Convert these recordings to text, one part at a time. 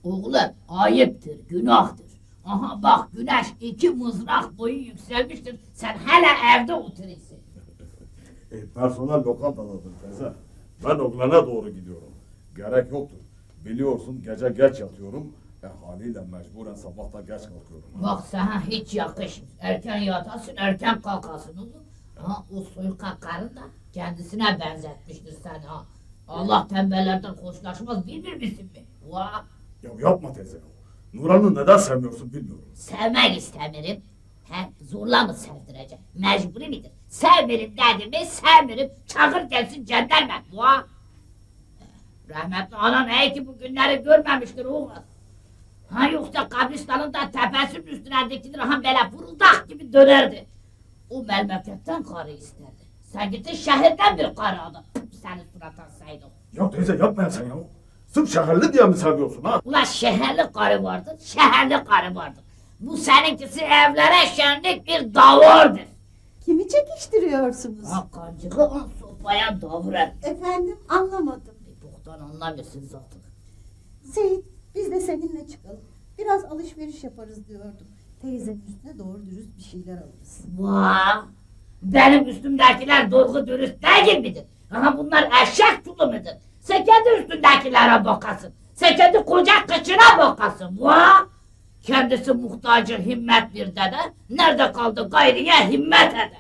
Oğlum ayıptır, günahtır. Aha bak güneş 2 mızrak boyu yükselmiştir. Sen hala evde oturuyorsun. Personel lokantadadır teyze. Ben oğlana doğru gidiyorum. Gerek yoktur. Biliyorsun gece geç yatıyorum. Haliyle mecburen sabahta geç kalkıyorum. Bak sana hiç yakışmıyor. Erken yatasın, erken kalkasın oğlum. Aha o soyka karın da kendisine benzetmiştir seni ha. Allah tembellerden hoşlaşmaz bilmiyor musun mi? Vah! Ya yapma teyze. Nuran'ı neden sevmiyorsun bilmiyorum. Sevmek istemirim. He, zorla mı sevdireceğim? Mecburi midir? Sevmirim dedim mi sevmirim. Çağır gelsin cenderme. Vah! Rahmetli anan iyi ki bu günleri görmemiştir oğlum. Ha yoksa kabristanın da tepesinin üstüne dikilir ha böyle vuruldak gibi dönerdi. O memleketten karı isterdi. Sen gittin şehirden bir karı aldın. Senin suratın saydı. Ya teyze yapma sen ya. Sırf şehirli diye mi seviyorsun ha? Ulan şehirli karı vardır, şehirli karı vardır. Bu seninkisi evlere şenlik bir davurdur. Kimi çekiştiriyorsunuz? Ha kancığı on sopaya davur et. Efendim anlamadım. Boktan anlamıyorsun zaten. Seyit biz de seninle çıkalım. Biraz alışveriş yaparız diyordum. Teyzenin üstüne doğru dürüst bir şeyler alırız. Vah! Benim üstümdekiler doğru dürüst değil midir? Aha bunlar eşek çulu mudur? Sen kendi üstündekilere bakasın. Sen kendi koca kıçına bakasın. Vah! Kendisi muhtacı himmet bir dede. Nerede kaldı gayriye himmet eder.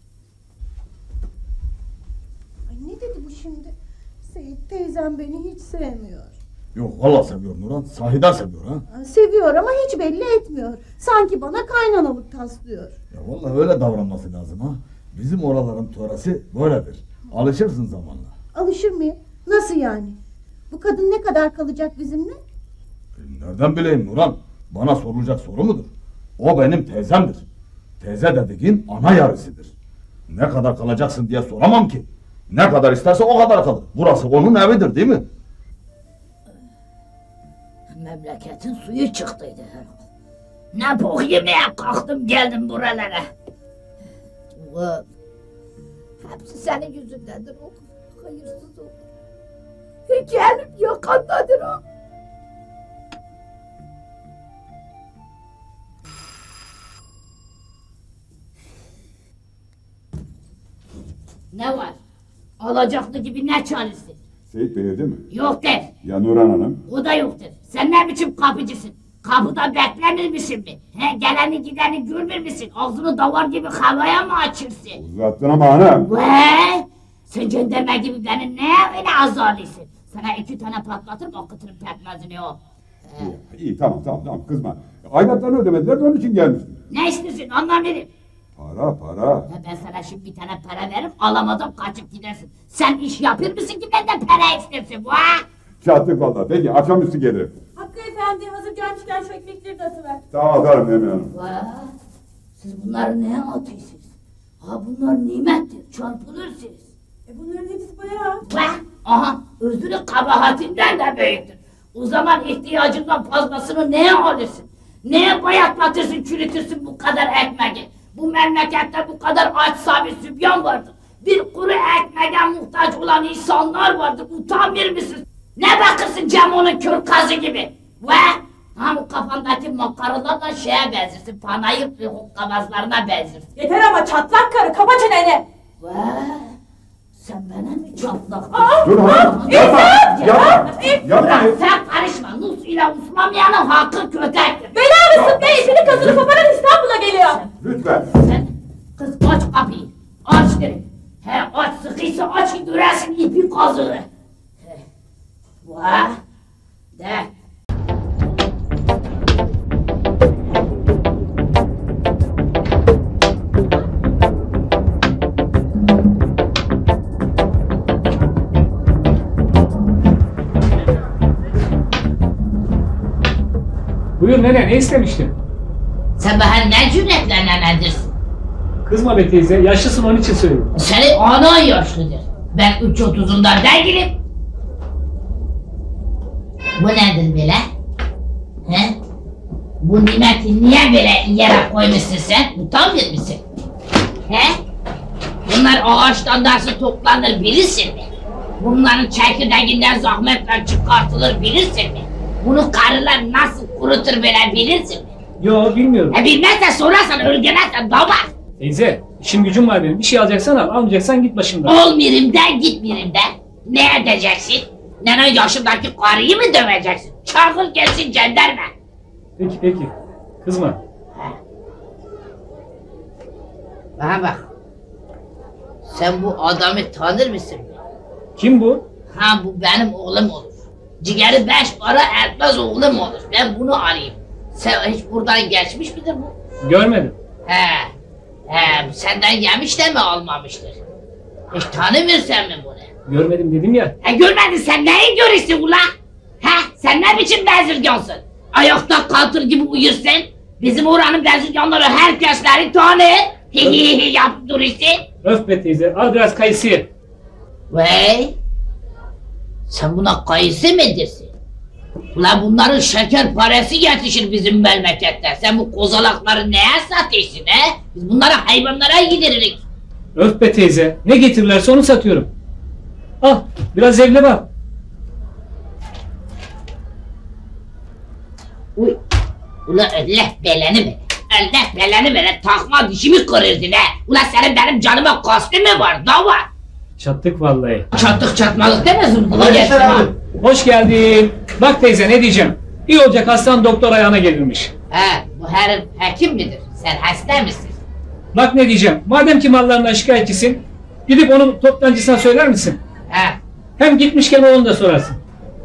Ay ne dedi bu şimdi? Seyit teyzem beni hiç sevmiyor. Yok valla seviyor Nuran. Sahiden seviyor ha. Seviyor ama hiç belli etmiyor. Sanki bana kaynanalık taslıyor. Ya vallahi öyle davranması lazım ha. Bizim oraların töresi böyledir. Alışırsın zamanla. Alışır mıyım? Nasıl yani? Bu kadın ne kadar kalacak bizimle? Nereden bileyim Nuran? Bana sorulacak soru mudur? O benim teyzemdir. Teyze dediğin ana yarısıdır. Ne kadar kalacaksın diye soramam ki. Ne kadar isterse o kadar kalır. Burası onun evidir değil mi? Memleketin suyu çıktıydı herhalde. Ne bok yemeye kalktım geldim buralara. Ulan, hepsi senin yüzündendir oğlum. Hayırsız oğlum. Hikayenin yakandadır o. Ne var? Alacaklı gibi ne çaresi? Seyit Bey evde mi? Yok der. Ya Nurhan Hanım? O da yoktur. Sen ne biçim kapıcısın? Kapıda beklemir misin mi? He, geleni gideni görmür müsün? Ağzını davar gibi havaya mı açırsın? Uzattın ama hanım. Ve sen cenderme gibi beni ne öyle azarlısın? Sana 2 tane patlatırım akıtırım pekmezini o. İyi tamam kızma. Aidatlarını ödemediler de onun için gelmiştim. Ne istiyorsun anlamıyorum. Para. Ya ben sana şimdi bir tane para veririm alamadım kaçıp gidersin. Sen iş yapır mısın ki benden para istersin? Vah! Çattık valla. Peki akşamüstü gelirim. Hakkı efendi hazır gelmişken şu ekmekleri de atıver. Tamam atarım Emine Hanım. Vah! Siz bunları neye atıyorsunuz? Ha bunlar nimettir çarpılırsınız. Bunların hepsi bayağı. Vah! Aha özrü kabahatinden de büyüktür. O zaman ihtiyacından fazlasını neye alırsın? Neye bayatlatırsın çürütürsün bu kadar ekmeği? Bu memlekette bu kadar aç sabi sübyan vardır. Bir kuru ekmeğe muhtaç olan insanlar vardır. Utanmıyor musun? Ne bakırsın Cemo'nun kör kazı gibi? Ve ha bu kafandaki makaralarla şeye benzersin. Panayır kabazlarına benzersin. Yeter ama çatlak karı kapa çeneni. Ve sen bana mı çatlak? Dur hanım. Yapma. Sen karışma. Nus ile uslanmayanın hakkı kötektir. Bela mısın be? İpini kazını koparan İstanbul'a geliyor. Lütfen. Sen kız aç kapıyı. Aç derim. He aç sıkıysa aç ki göresin ipi kazığı. Vah. De. Buyur nene, ne istemiştin? Sen bana ne cüretle nemendirsin? Kızma be teyze, yaşlısın onun için söylüyorum. Senin anan yaşlıdır. Ben 3.30'undan değilim. Bu nedir böyle? He? Bu nimeti niye böyle yere koymuşsun sen? Utanmıyor musun? He? Bunlar ağaçtan nasıl toplanır bilirsin mi? Bunların çekirdeğinden zahmetle çıkartılır bilirsin mi? Bunu karılar nasıl kurutur böyle bilirsin mi? Yo bilmiyorum. Bilmezsen sorarsan örgenersen dava. Teyze işim gücüm var benim. Bir şey alacaksan al, almayacaksan git başımdan. Olmayayım de gitmeyeyim de. Ne edeceksin? Nene yaşındaki karıyı mı döveceksin? Çağır gelsin jandarma. Peki. Kızma. Bana bak. Sen bu adamı tanır mısın? Kim bu? Ha bu benim oğlum olur. Ciğeri 5 para etmez oğlum olur. Ben bunu arayayım. Sen hiç buradan geçmiş midir bu? Görmedim. He. Senden yemiş de mi almamıştır? Hiç tanımıyorsun mi bunu? Görmedim dedim ya. Görmedin sen neyi görürsün ula? Sen ne biçim bezirgansın? Ayakta kaltır gibi uyursun. Bizim oranın bezirganları herkesleri tanır. Hihihi yapıp durursun. Öf be teyze, al biraz kayısı ye. Vey! Sen buna kayısı mı dersin? Ulan bunların şeker parası yetişir bizim memlekette. Sen bu kozalakları neye satıyorsun he? Biz bunları hayvanlara yediririk. Öf be teyze, ne getirirlerse onu satıyorum. Al, biraz evle bak. Uy! Ulan Allah belanı ver. Allah belanı ver. Takma dişimi kırırdın he. Ulan senin benim canıma kastı mı var? Dava! Çattık vallahi. Çattık çatmalık demesin. Hoş geldin. Bak teyze ne diyeceğim. İyi olacak hastan doktor ayağına gelirmiş. Bu herif hekim midir? Sen hasta mısın? Bak ne diyeceğim. Madem ki mallarından şikayetçisin, gidip onun toptancısına söyler misin? Hem gitmişken onu da sorarsın.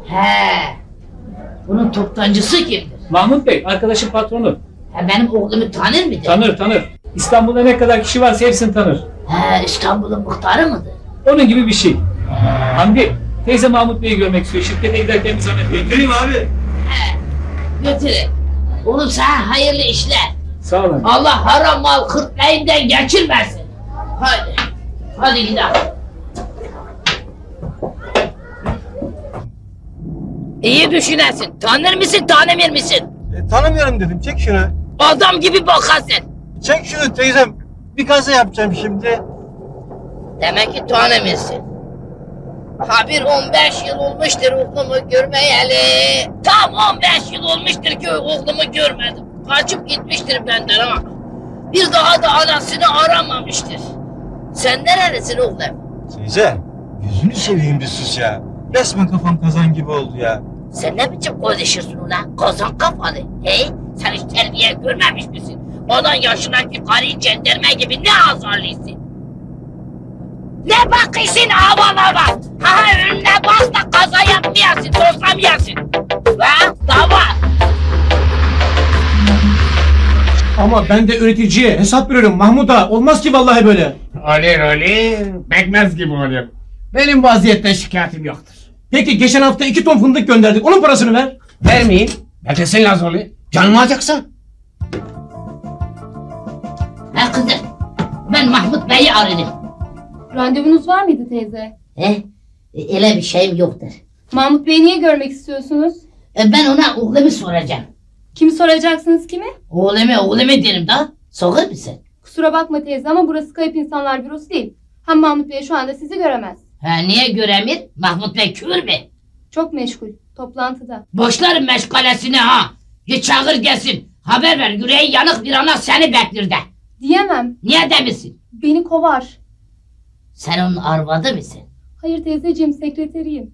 Bunun toptancısı kimdir? Mahmut Bey, arkadaşın patronu. Benim oğlumu tanır mıdır? Tanır. İstanbul'da ne kadar kişi varsa hepsini tanır. İstanbul'un muhtarı mıdır? Onun gibi bir şey. Hamdi, teyze Mahmut Bey'i görmek istiyor. Şirkete giderken bir zahmet götüreyim abi. Götürün. Oğlum sana hayırlı işler. Sağ olun. Allah haram mal kırklayından geçirmesin. Hadi gidelim. İyi düşünersin. Tanır mısın, tanımır mısın? Tanımıyorum dedim. Çek şunu. Adam gibi bakarsın. Çek şunu teyzem. Bir kaza yapacağım şimdi. Demek ki tanımıyorsun. Bir 15 yıl olmuştur oğlumu görmeyeli. Tam 15 yıl olmuştur ki oğlumu görmedim. Kaçıp gitmiştir benden ha. Bir daha da anasını aramamıştır. Sen nerelisin oğlum? Teyze, yüzünü seveyim bir sus ya. Resmen kafam kazan gibi oldu ya. Sen ne biçim konuşuyorsun ulan? Kazan kafalı. Sen hiç terbiye görmemiş misin? Onun yaşındaki karıyı cenderme gibi ne azarlıyorsun? Ne bakıyorsun aman aman? Önüne bas da kaza yapmayasın, toslamayasın. Dava. Ama ben de üreticiye hesap veriyorum Mahmut'a. Olmaz ki vallahi böyle. Olur. Bekmez gibi oluyor. Benim vaziyetten şikayetim yoktur. Peki geçen hafta 2 ton fındık gönderdik. Onun parasını ver. Vermeyin. Beklesin lazım oluyor. Canımı alacaksın. Kızım, ben Mahmut Bey'i aradım. Randevunuz var mıydı teyze? Öyle bir şeyim yoktur. Mahmut Bey'i niye görmek istiyorsunuz? Ben ona oğlumu soracağım. Kimi soracaksınız kimi? Oğlumu derim da. Soğur musun? Kusura bakma teyze ama burası kayıp insanlar bürosu değil. Hem Mahmut Bey şu anda sizi göremez. Niye göremir? Mahmut Bey kür mü? Çok meşgul. Toplantıda. Boşlarım meşgalesini ha. Git çağır gelsin. Haber ver yüreği yanık bir ana seni bekler de. Diyemem. Niye demişsin? Beni kovar. Sen onun arvadı mısın? Hayır teyzeciğim, sekreteriyim.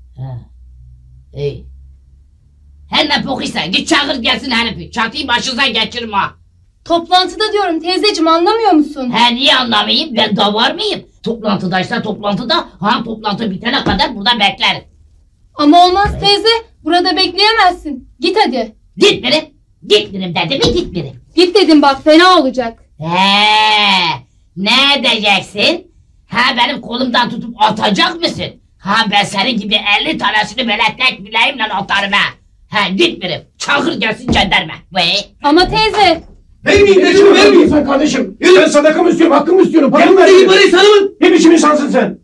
İyi. Her ne pokuysa git çağır gelsin herifi. Çatıyı başınıza geçirme ha. Toplantıda diyorum teyzeciğim, anlamıyor musun? Niye anlamayayım? Ben davar mıyım? Toplantıdaysa toplantıda. Toplantı bitene kadar burada beklerim. Ama olmaz teyze. Burada bekleyemezsin. Git hadi. Gitmirim. Gitmirim dedi mi gitmirim. Git dedim bak, fena olacak. Ne edeceksin? Benim kolumdan tutup atacak mısın? Ben senin gibi 50 tanesini böyle tek bileğimle atarım ha. Gitmirim. Çağır gelsin jandarma. Ama teyze. Vermeyin Necmi, vermeyin sen kardeşim. Ben sadakamı istiyorum, hakkımı istiyorum. Paramı ver. Değil parayı sana mı? Ne biçim insansın sen?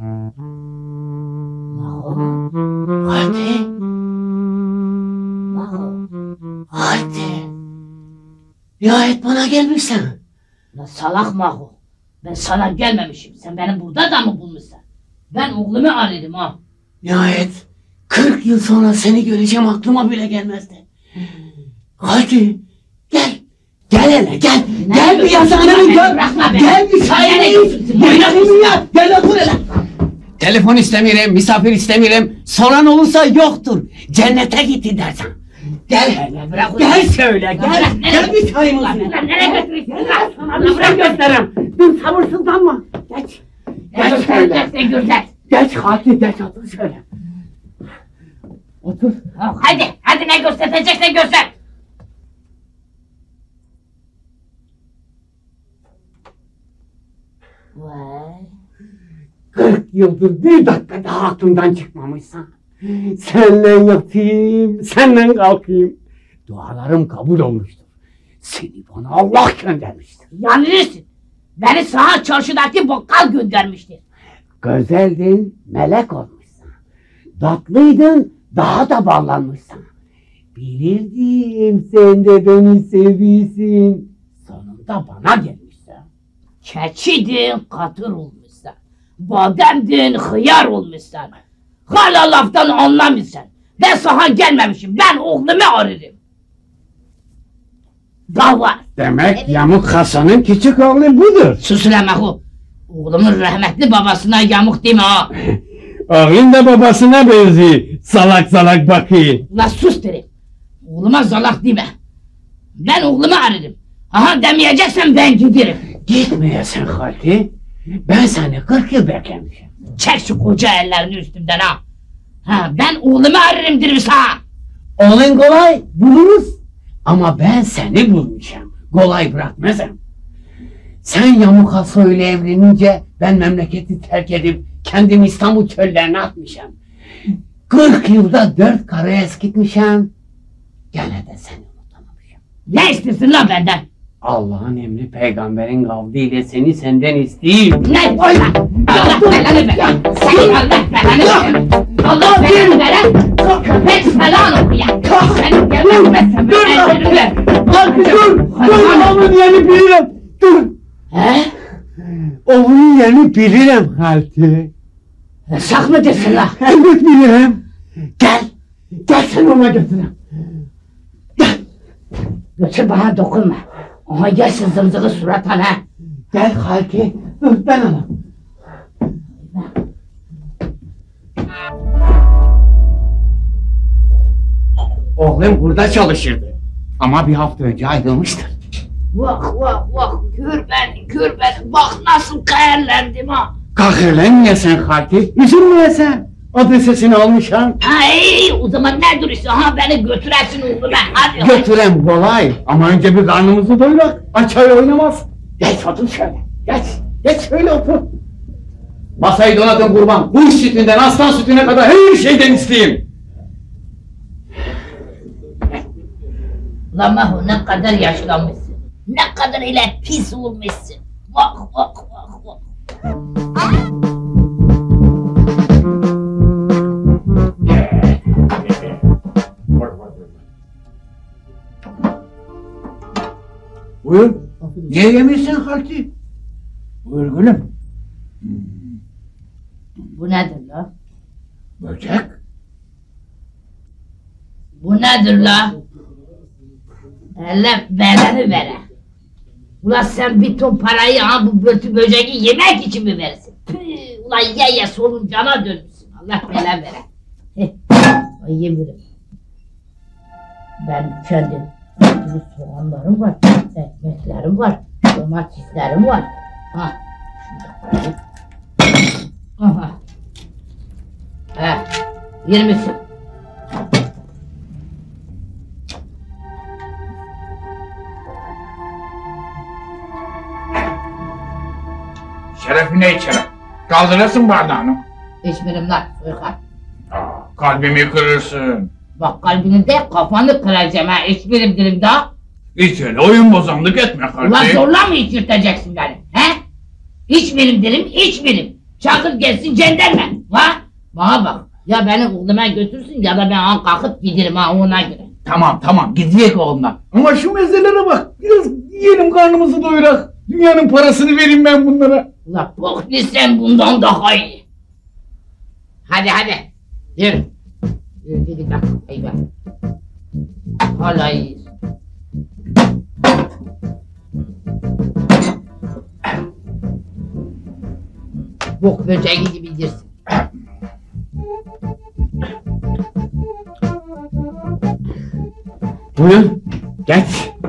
Hadi. Nihayet bana gelmişsin. La salak Maho. Ben sana gelmemişim. Sen beni burada da mı bulmuşsun? Ben oğlumu aradım ha. Nihayet 40 yıl sonra seni göreceğim aklıma bile gelmezdi. Hadi gel. Gel hele gel. Gel bir yazanı gör. Gel bir sayını yap. Gel otur hele. Telefon istemiyorum, misafir istemiyorum. Soran olursa yoktur. Cennete gitti dersen. Gel hele bırak. Gel söyle gel. Gel bir sayımız. Nereye götürüyorsun? Sana bırak göstereyim. Dur sabırsızlanma. Geç. Geç söyle. Geç hadi geç otur şöyle. Otur. Hadi ne göstereceksen göster. Vay. 40 yıldır bir dakika daha aklımdan çıkmamışsan. Seninle yatayım, seninle kalkayım. Dualarım kabul olmuştur. Seni bana Allah göndermiştir. Yanılırsın. Beni sağa çarşıdaki bakkal göndermiştir. Güzeldin, melek olmuşsun. Tatlıydın, daha da ballanmışsın. Bilirdim sen de beni seviyorsun. Sonunda bana gelmişsin. Keçidin katır olmuşsun. Bademdin hıyar olmuşsun. Hala laftan anlamıyorsun. Ben sana gelmemişim. Ben oğlumu ararım. Dava. Demek Yamuk Hasan'ın küçük oğlu budur. Sus ulan Mehu. Oğlumun rahmetli babasına yamuk deme ha. Oğlun da babasına benziyor. Salak salak bakıyor. Ulan sus derim. Oğluma zalak deme. Ben oğlumu ararım. Aha demeyeceksen ben giderim. Gitmeyesin Halti. Ben seni 40 yıl beklemişim. Çek şu koca ellerini üstümden ha. Ha ben oğlumu ararım derim sana. Onun kolay buluruz. Ama ben seni bulmuşum. Kolay bırakmazım. Sen Yamuk Hasan ile evlenince ben memleketi terk edip kendimi İstanbul çöllerine atmışım. 40 yılda 4 karı eskitmişim. Gene de seni unutamamışım. Ne istiyorsun lan benden? Allah'ın emri peygamberin kavliyle seni senden isteyeyim. Ne? Allah belanı ver. Senin Allah belanı ver. Allah belanı ver. Köpek falan oku ya. Seni gebertmezsem ben öldürürüm. Dur! Onun yerini bilirim! Dur! He? Onun yerini bilirim Halti. Sak mı desin la? Elbet bilirim. Gel! Gel seni ona götüreyim. Gel! Götür bana dokunma. Aha gelsin zımzığı suratan ha. Gel Halti. Dur ben alayım. Oğlum burada çalışırdı. Ama bir hafta önce ayrılmıştır. Vah vah vah. Kür beni. Bak nasıl kayarlendim ha. Kahırlanmıyorsun Halti. Üzülmüyorsun. Adresesini almışım. Ha iyi o zaman ne duruyorsun? Ha beni götüresin oğluma. Hadi. Götürem kolay. Ama önce bir karnımızı doyurak. Aç ay oynamaz. Geç otur şöyle. Geç. Geç şöyle otur. Masayı donatın kurban. Kuş sütünden aslan sütüne kadar her şeyden isteyeyim. Lan Mahu ne kadar yaşlanmışsın. Ne kadar ile pis olmuşsun. Vah vah vah vah. Buyur. Niye yemişsin Halti? Buyur gülüm. Bu nedir la? Böcek. Bu nedir la? Elle belanı vere. Ulan sen bir ton parayı ha bu börtü böceği yemek için mi verirsin? Püh, ulan ye soluncana dönmüşsün. Allah belanı vere. Ay yemirim. Ben kendim soğanlarım var, ekmeklerim var, domateslerim var. Ha, şunu da koyayım. Aha. He, yer misin? Şerefine içerim. Kaldırırsın bardağını. İçmirim lan, soykar. Kalbimi kırırsın. Bak kalbini de kafanı kıracağım ha, içmirim dedim daha. Hiç öyle oyun bozanlık etme Ulan kardeşim. zorla mı içirteceksin beni, he? İçmirim dedim, içmirim. Çakır gelsin cenderme, va? Bana bak, ya beni oğluma götürsün ya da ben ha kalkıp giderim ha ona göre. Tamam gidecek oğlumdan. Ama şu mezelere bak. Biraz yiyelim karnımızı doyurak. Dünyanın parasını vereyim ben bunlara. Ulan bok sen bundan daha iyi. Hadi, yürü. Gidi bak, eyvah. Hala iyi. Bok böceği gibi girsin. Buyur. Geç.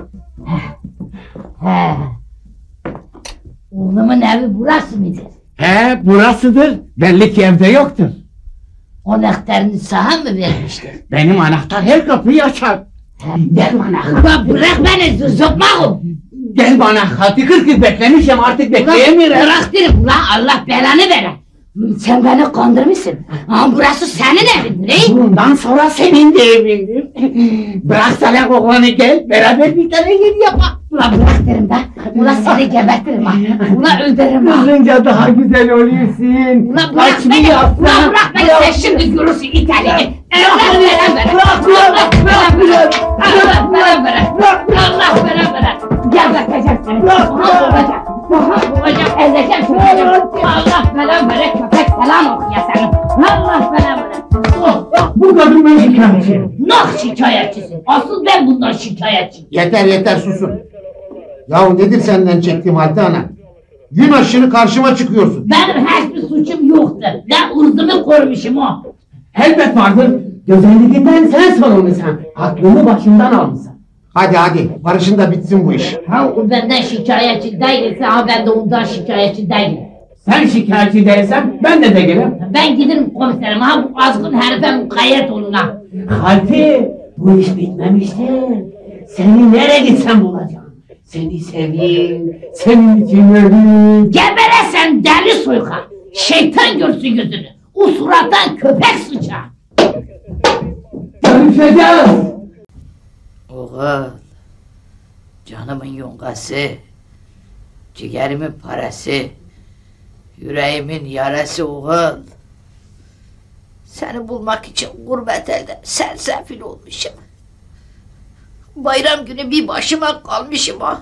Oğlumun evi burası mıdır? He burasıdır. Belli ki evde yoktur. Anahtarını sağa mı vermiştir? Benim anahtar her kapıyı açar. Gel bana. Ulan bırak beni zıpmağım. Gel bana. Hadi 40 yıl beklemişim artık bekleyemiyorum. Bırak derim ulan Allah belanı vere. Sen beni kandırmışsın. Ama burası senin evindir ey. Bundan sonra senin de evindir. Bırak salak oğlanı gel. Beraber bir tane yer yapalım. Ulan bırak derim ben. Ulan seni gebertirim ha. Ulan öldürürüm ha. Kızınca daha güzel oluyorsun. Ulan bırak beni. Ulan bırak beni. Sen şimdi görürsün İtalya'yı. Allah veren veren. Allah veren veren. Allah veren veren. Allah veren veren. Gel bakacağım seni. Aha boğacağım. Aha boğacağım. Ezeceğim seni. Allah veren veren. Köpek selam okuyor senin. Allah veren veren. Bu kadın ben şikayetçiyim. Nah şikayetçisin. Asıl ben bundan şikayetçiyim. Yeter susun. Yahu nedir senden çektiğim Halte ana? Gün aşırı karşıma çıkıyorsun. Benim hiçbir suçum yoktur. Ben ırzımı korumuşum o. Elbet vardır. Güzelliğinden sen sorumlusun. Aklını başından almışsın. Hadi barışın da bitsin bu iş. Ha o benden şikayetçi değilse ha ben de ondan şikayetçi değilim. Sen şikayetçi değilsen ben de değilim. Ben giderim komiserim ha bu azgın herife mukayyet olun ha. Halti bu iş bitmemiştir. Seni nereye gitsen bulacağım. Seni seveyim, senin için öleyim. Gebere sen deli soyka. Şeytan görsün yüzünü. O surattan köpek sıçar. Görüşeceğiz. Oğul, canımın yongası, ciğerimin parası, yüreğimin yarası oğul. Seni bulmak için gurbet elde sersefil olmuşum. Bayram günü bir başıma kalmışım ha.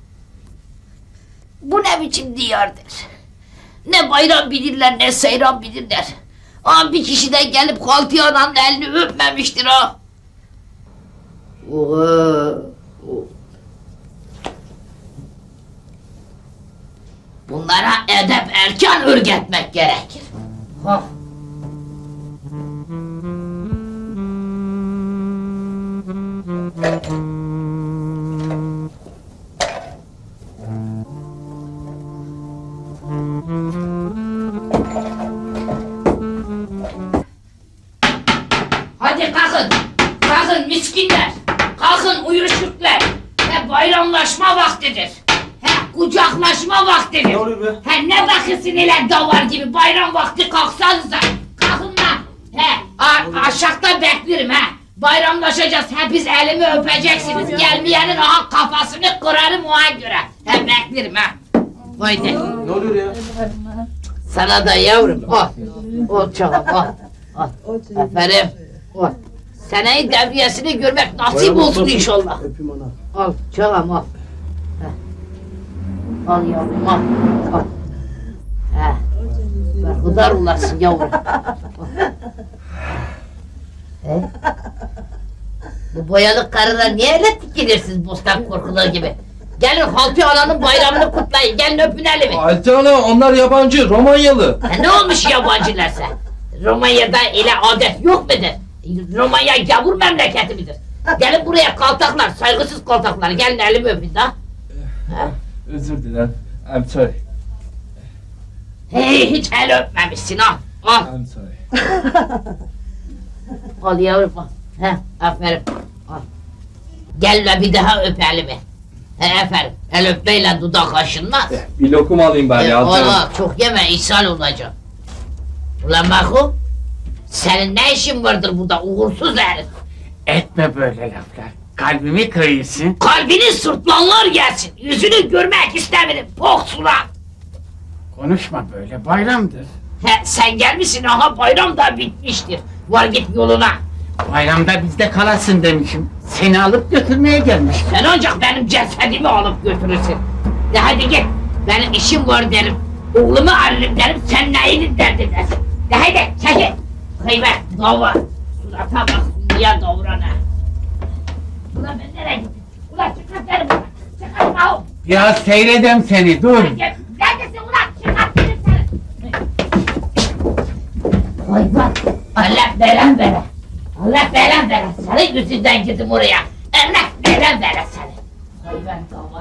Bu ne biçim diyardır? Ne bayram bilirler ne seyran bilirler. Ama bir kişi de gelip Haltiye ananın elini öpmemiştir ha. Bunlara edep erken öğretmek gerekir. Ha. Hadi kalkın. Kalkın miskinler. Kalkın uyuşuklar. Bayramlaşma vaktidir. Kucaklaşma vaktidir. Ne oluyor be? Ne bakıyorsun öyle davar gibi bayram vakti kalksanıza. Kalkın lan. Aşağıda beklerim Bayramlaşacağız. Hepiniz elimi öpeceksiniz. Gelmeyenin aha kafasını kırarım ona göre. Beklerim Haydi. Ne oluyor ya? Sana da yavrum. Al çağım al. Aferin. Al. Seneyi devriyesini görmek nasip olsun inşallah. Al çağım al. Al yavrum al. Berhudar olasın yavrum. Bu boyalı karılar niye öyle dikilirsiniz bostan korkuluğu gibi? Gelin Haltiye ananın bayramını kutlayın. Gelin öpün elimi. Haltiye ana onlar yabancı, Romanyalı. Ne olmuş yabancılarsa? Romanya'da öyle adet yok mudur? Romanya gavur memleketi midir? Gelin buraya kaltaklar, saygısız kaltaklar. Gelin elimi öpün da. Özür dilerim. I'm sorry. Hiç el öpmemişsin ha. Al. I'm sorry. Al yavrum al. Aferin. Al. Gel ve bir daha öp elimi. Aferin. El öpmeyle dudak aşınmaz. Bir lokum alayım bari Haltiye ana. Ola çok yeme ishal olacak. Ulan Mahu, senin ne işin vardır burada uğursuz herif? Etme böyle laflar. Kalbimi kırıyorsun. Kalbini sırtlanlar gelsin. Yüzünü görmek istemiyorum. Pok surat. Konuşma böyle bayramdır. Sen gelmişsin aha bayram da bitmiştir. Var git yoluna. Bayramda bizde kalasın demişim. Seni alıp götürmeye gelmişim. Sen ancak benim cesedimi alıp götürürsün. De hadi git. Benim işim var derim. Oğlumu ararım derim. Sen neyini derdin dersin. De hadi çekil. Kıymet dava. surata bak niye doğurana. Ulan ben nereye gittim? Ulan çıkart beni buradan. Çıkart mahum. Ya seyredem seni dur. Neredesin ulan? Çıkart beni seni. Vay bak. Allah belan vere. Allah belan vere. Senin yüzünden gittim oraya. Allah belan vere seni. Vay ben dava.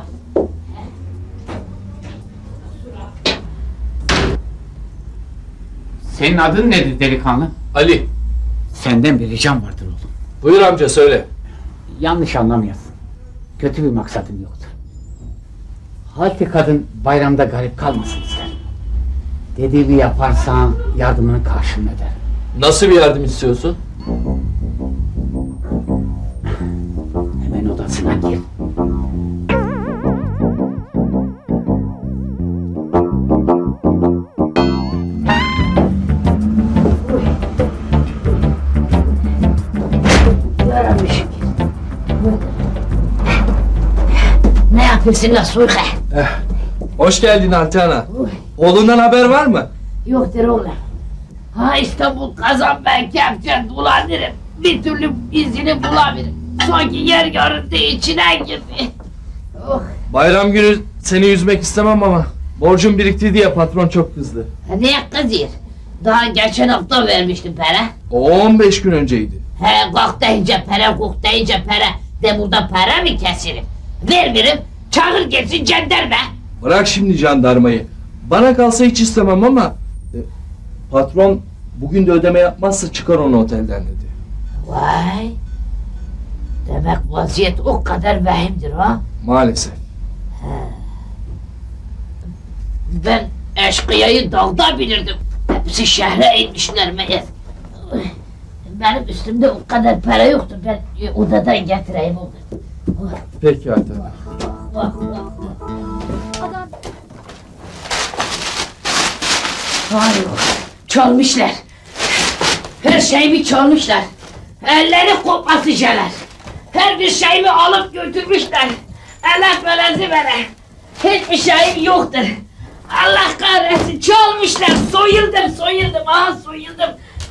Senin adın nedir delikanlı? Ali. Senden bir ricam vardır oğlum. Buyur amca söyle. Yanlış anlamayasın. Kötü bir maksadım yoktur. Halti kadın bayramda garip kalmasın ister. Dediğimi yaparsan yardımını karşılığını eder. Nasıl bir yardım istiyorsun? Hemen odasına gir. Yaramışım. Ne yapıyorsun la Suyhe? Hoş geldin Altana. Oğlundan haber var mı? Yoktur oğlum. Ha İstanbul kazan ben kepçe dolanırım. Bir türlü izini bulamıyorum. Sanki yer yarıldı içine girdi. Oh. Bayram günü seni üzmek istemem ama borcum birikti diye patron çok kızdı. Ne kızıyor? Daha geçen hafta vermiştim para. O 15 gün önceydi. He kalk deyince para, kalk deyince para. De burada para mı kesilir? Vermirim, çağır gelsin jandarma. Bırak şimdi jandarmayı. Bana kalsa hiç istemem ama patron bugün de ödeme yapmazsa çıkar onu otelden dedi. Vay. Demek vaziyet o kadar vahimdir ha. Maalesef. Ben eşkıyayı dağda bilirdim. Hepsi şehre inmişler meğer. Benim üstümde o kadar para yoktu. Ben odadan getireyim onu. Peki Altana. Bak. Adam Vay yok. Çalmışlar. Her şeyimi çalmışlar. Elleri kopasıcalar. Her bir şeyimi alıp götürmüşler. Allah belanı vere. Hiçbir şeyim yoktur. Allah kahretsin çalmışlar. Soyuldum. Aha soyuldum.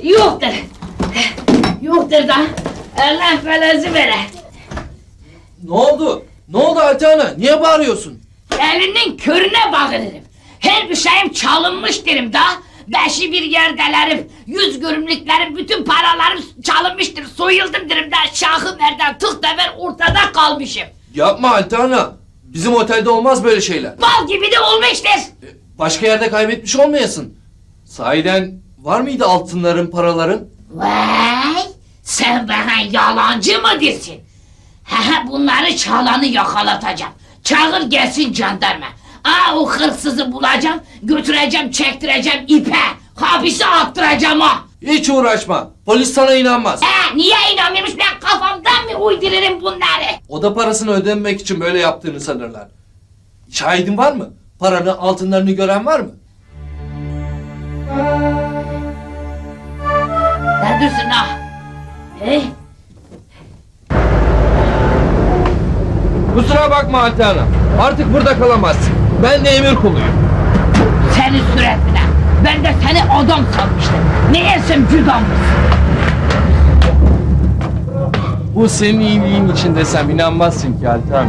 Yoktur da. Allah belanı vere. Ne oldu? Ne oldu Altana? Niye bağırıyorsun? Elinin körüne bağırırım. Her bir şeyim çalınmış derim da. Beşi bir yerdelerim, 100 görümlüklerim, bütün paralarım çalınmıştır, soyuldum derim da. Şahı nereden tık dever ortada kalmışım. Yapma Altana. Bizim otelde olmaz böyle şeyler. Bal gibi de olmuştur. Başka yerde kaybetmiş olmayasın. Sahiden var mıydı altınların, paraların? Vay, sen bana yalancı mı dersin? Bunları çalanı yakalatacağım. Çağır gelsin jandarma. O hırsızı bulacağım, götüreceğim, çektireceğim ipe. Hapise attıracağım ha. Hiç uğraşma. Polis sana inanmaz. Niye inanmıyormuş? Ben kafamdan mı uydururum bunları? Oda parasını ödememek için böyle yaptığını sanırlar. Şahidin var mı? Paranı, altınlarını gören var mı? Ne diyorsun ha? Kusura bakma Altana. Artık burada kalamazsın. Ben de emir kuluyum. Seni suretine. Ben de seni adam sanmıştım. Meğersem cüdanmışsın. Bu senin iyiliğin için desem inanmazsın ki Altana.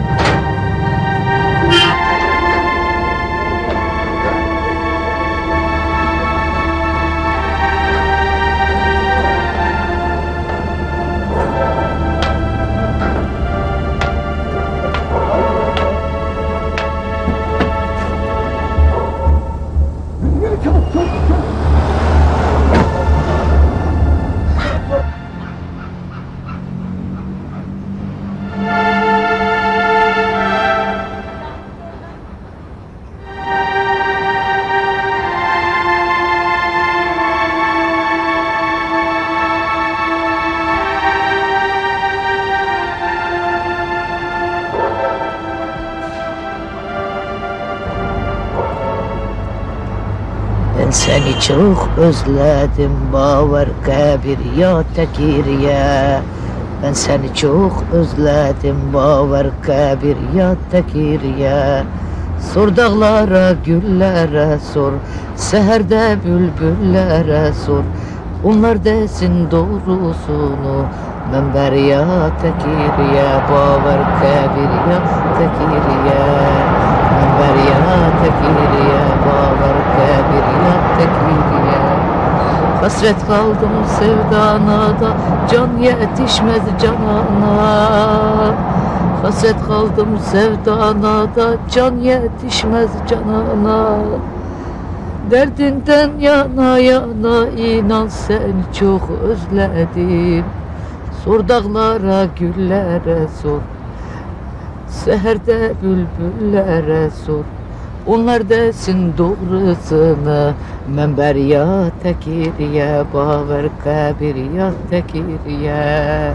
Ben seni çok özledim baver kabir ya tekir ya. Ben seni çok özledim baver kabir ya tekir ya. Sor dağlara güllere sor, seherde bülbüllere sor. Onlar desin doğrusunu. Ben berya tekiriye, baver kebiriye tekiriye. Ben berya tekiriye, baver kebiriye tekiriye. Hasret kaldım sevdana da, can yetişmez canana. Hasret kaldım sevdana da, can yetişmez canana. Derdinden yana yana inan seni çok özledim. Sor dağlara güllere sor, seherde bülbüllere sor. Onlar desin doğrusunu. Men berya tekiriye, baver kebiriye tekiriye.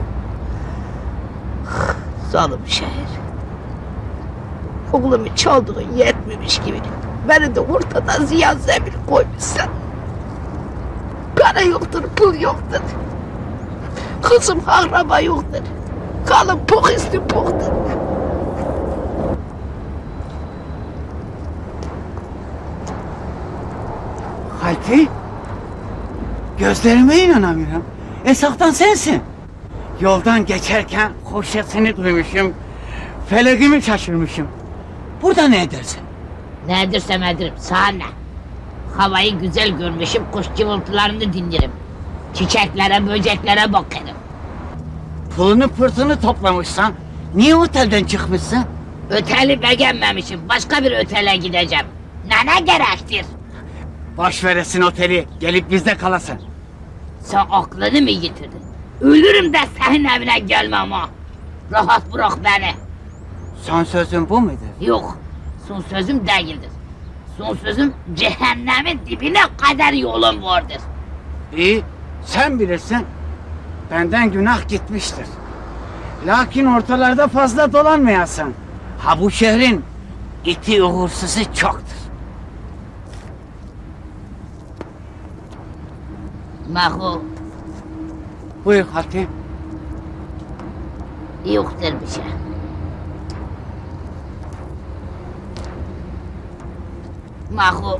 Zalim şehir. Oğlumu çaldığın yetmemiş gibi beni de ortadan ziyan zemin koymuşsun. Para yoktur, pul yoktur. Kızım akraba yoktur. Kalın pok üstü poktur. Halti, gözlerime inanamıyorum. Esaftan sensin. Yoldan geçerken hoşyasını duymuşum. Felegimi şaşırmışım. Burada ne edersin? Ne edersem ederim, sana ne? Havayı güzel görmüşüm, kuş cıvıltılarını dinlerim. Çiçeklere, böceklere bakarım. Pulunu pırtını toplamışsan, niye otelden çıkmışsın? Oteli beğenmemişim, başka bir otele gideceğim. Ne gerektir? Boş veresin oteli, gelip bizde kalasın. Sen aklını mı yitirdin? Ölürüm de senin evine gelmem ha. Rahat bırak beni. Son sözün bu mudur? Yok, son sözüm değildir. Son sözüm cehennemin dibine kadar yolum vardır. İyi, sen bilirsin. Benden günah gitmiştir. Lakin ortalarda fazla dolanmayasın. Ha bu şehrin iti uğursuzu çoktur. Mahu, Buyur Halti. yoktur bir şey. Mahu,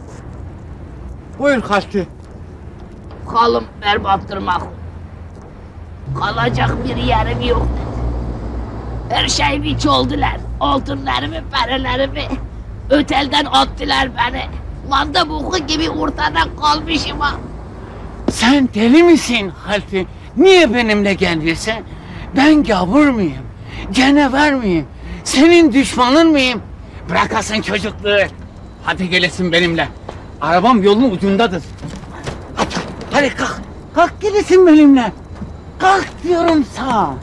Buyur Halti. halım berbattır Mahu. Kalacak bir yerim yok dedi. Her şeyi bir çoldular. Altınlarımı, paralarımı. Otelden attılar beni. Manda boku gibi ortada kalmışım ha. Sen deli misin Halti? Niye benimle gelmiyorsun? Ben gavur muyum? Canavar mıyım? Senin düşmanın mıyım? Bırakasın çocukluğu. Hadi gelesin benimle. Arabam yolun ucundadır. Hadi kalk. Kalk gelesin benimle. Kalk diyorum sana.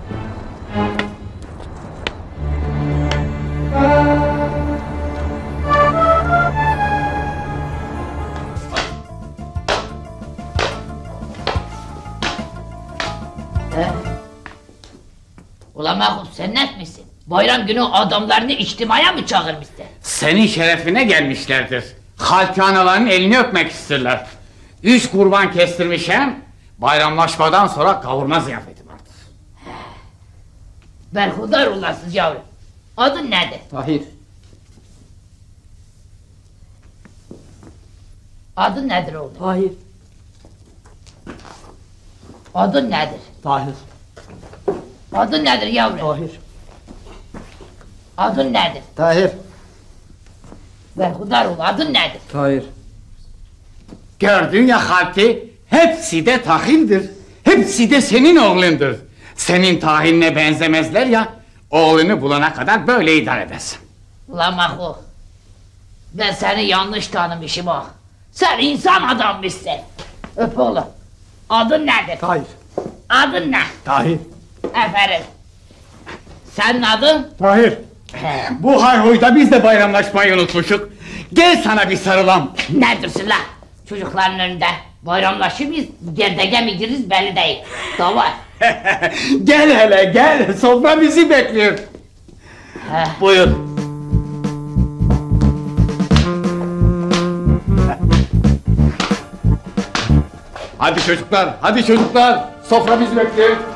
Ulan Mahmut sen ne etmişsin? Bayram günü adamlarını içtimaya mı çağırmışsın? Senin şerefine gelmişlerdir. Halki analarının elini öpmek isterler. 3 kurban kestirmişim. Bayramlaşmadan sonra kavurma ziyafeti vardır. Berhudar olasınız yavrum. Adın nedir? Tahir. Adın nedir oğlum? Tahir. Adın nedir? Tahir. Adın nedir yavrum? Tahir. Adın nedir? Tahir. Berhudar ol, adın nedir? Tahir. Gördün ya Halki, hepsi de Tahir'dir. Hepsi de senin oğlundur. Senin Tahir'ine benzemezler ya, oğlunu bulana kadar böyle idare edersin. Ulan Mahmut, ben seni yanlış tanımışım ha. Sen insan adammışsın. Öp oğlum. Adın nedir? Tahir. Adın ne? Tahir. Aferin. Senin adın? Tahir. Bu hayhuyda biz de bayramlaşmayı unutmuşuk. Gel sana bir sarılam. Nedirsin lan? Çocukların önünde bayramlaşır mıyız? Gerdege mi gireriz belli değil. Dava. Gel hele gel, sofra bizi bekliyor. Buyur. Hadi çocuklar, hadi çocuklar. Sofra bizi bekliyor.